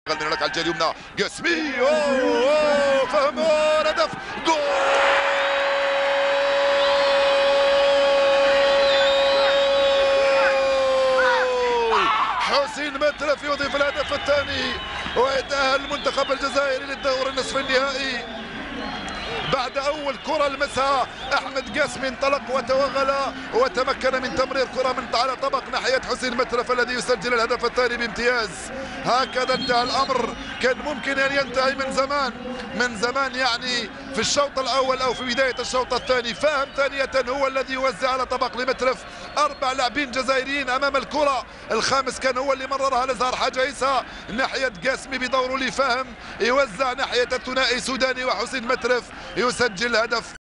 من هناك على الجهه اليمنى قاسمي اوه فهم هدف جول حسين مترف يضيف الهدف الثاني ويتأهل المنتخب الجزائري للدور النصف النهائي بعد أول كرة لمسها أحمد قاسمي، انطلق وتوغل وتمكن من تمرير كرة من على طبق ناحية حسين مترف الذي يسجل الهدف الثاني بامتياز. هكذا انتهى الأمر، كان ممكن أن ينتهي من زمان يعني في الشوط الأول أو في بداية الشوط الثاني. فاهم ثانية هو الذي يوزع على طبق لمترف، 4 لاعبين جزائريين أمام الكرة، الخامس كان هو اللي مررها لزهر حاج عيسى ناحية قاسمي بدوره لفاهم، يوزع ناحية الثنائي سوداني وحسين مترف يسجل هدف